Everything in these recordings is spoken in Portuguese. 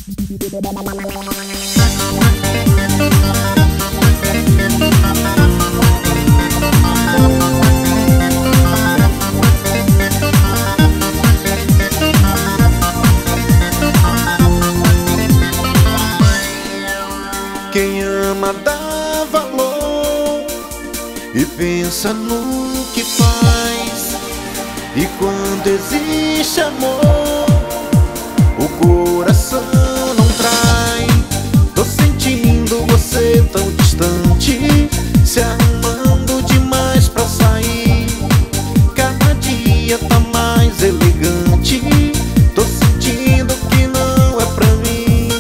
Quem ama dá valor e pensa no que faz. E quando existe amor, o coração não trai. Tô sentindo você tão distante, se arrumando demais pra sair. Cada dia tá mais elegante. Tô sentindo que não é pra mim.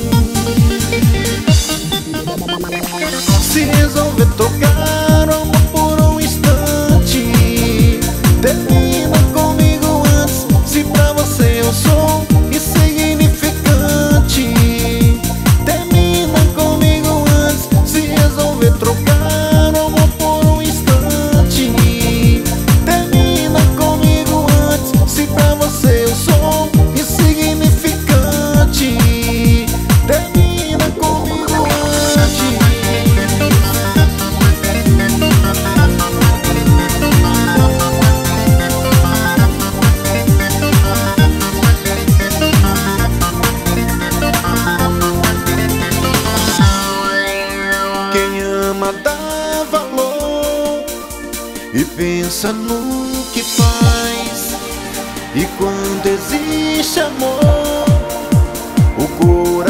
Se resolver tocar o amor por um instante, termina comigo antes. Se pra você eu sou insignificante, termina comigo antes. Se resolver trocar o amor por um instante, termina comigo antes. Se pra você eu sou insignificante, termina comigo antes. Quem ama dá valor e pensa no que faz. E quando existe amor, o coração